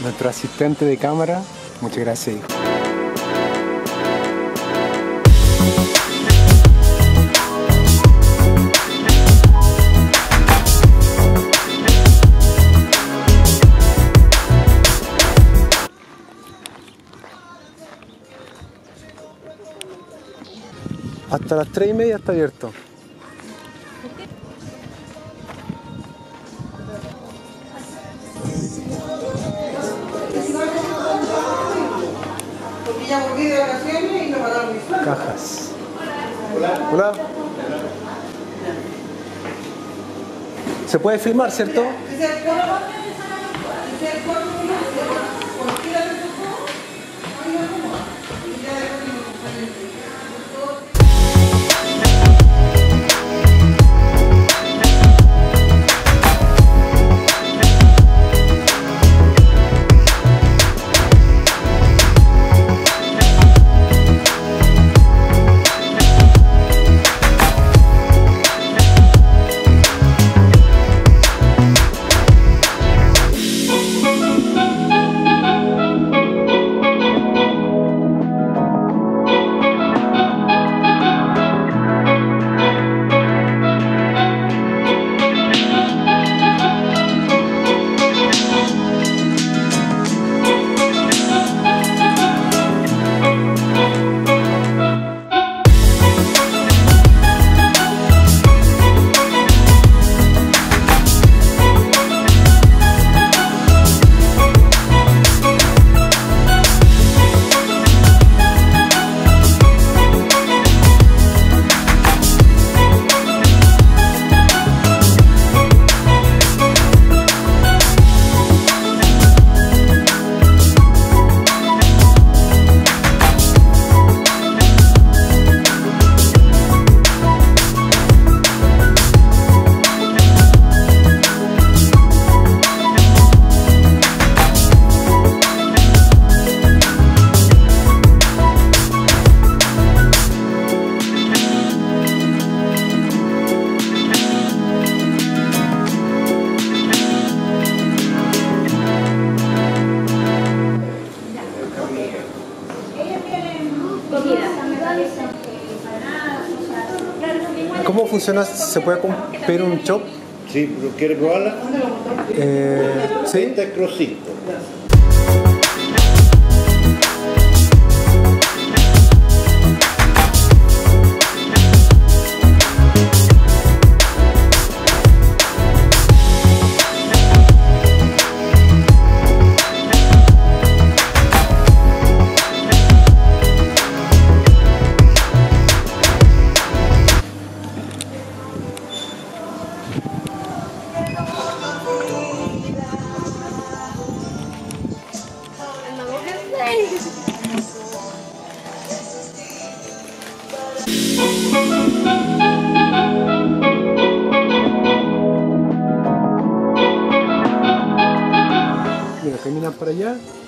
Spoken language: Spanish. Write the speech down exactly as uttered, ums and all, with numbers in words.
nuestro asistente de cámara. Muchas gracias, hijo. Hasta las tres y media está abierto. Porque ya volví de vacaciones y me pagaron mis sueldos. Cajas. Hola. Hola. ¿Se puede filmar, cierto? Ese es el coro, ese es el coro, cualquiera de esos dos, ahí me acomoda. Y ya después me acompañan. ¿Cómo funciona? ¿Se puede pedir un chop? Sí, pero ¿quiere probarla? Eh, ¿sí? Esta es Cross cinco. Mira, caminan para allá.